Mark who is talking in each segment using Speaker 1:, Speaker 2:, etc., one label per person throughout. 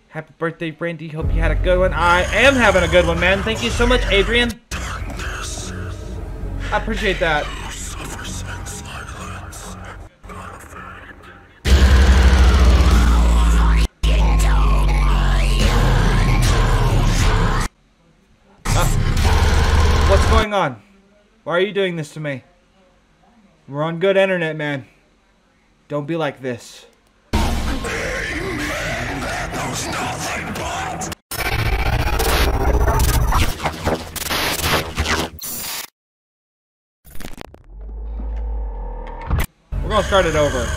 Speaker 1: Happy birthday, Brandy. Hope you had a good one. I am having a good one, man. Thank you so much, Adrian. I appreciate that. What's going on? Why are you doing this to me? We're on good internet, man. Don't be like this. We're gonna start it over.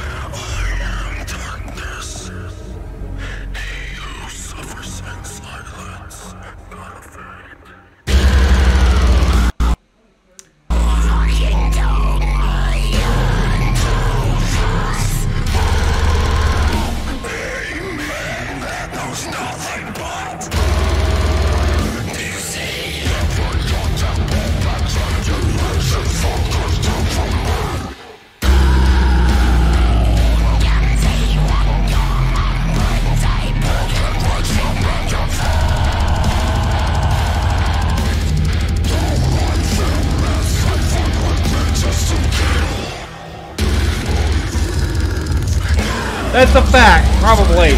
Speaker 1: That's a fact, probably.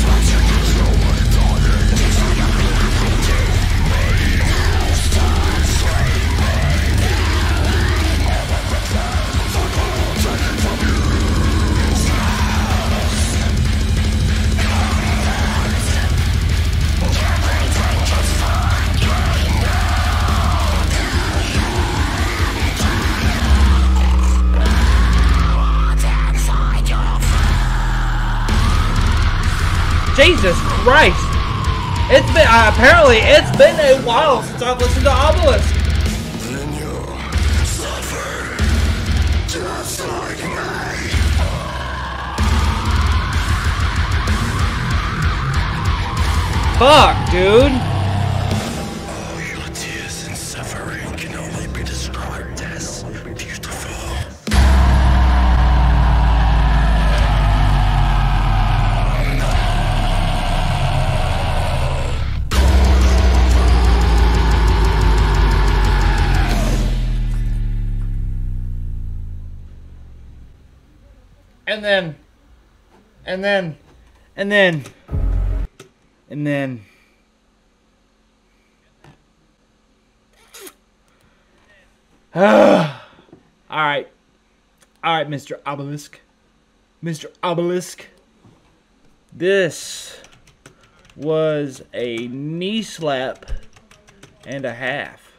Speaker 1: Jesus Christ! It's been apparently it's been a while since I've listened to Obelisk.
Speaker 2: Then you suffer just like me.
Speaker 1: Fuck, dude.
Speaker 2: All your tears and suffering can only be described as beautiful.
Speaker 1: And then Alright, Mr. Obelisk. Mr. Obelisk. This was a knee slap and a half.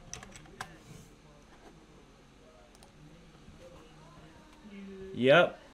Speaker 1: Yep.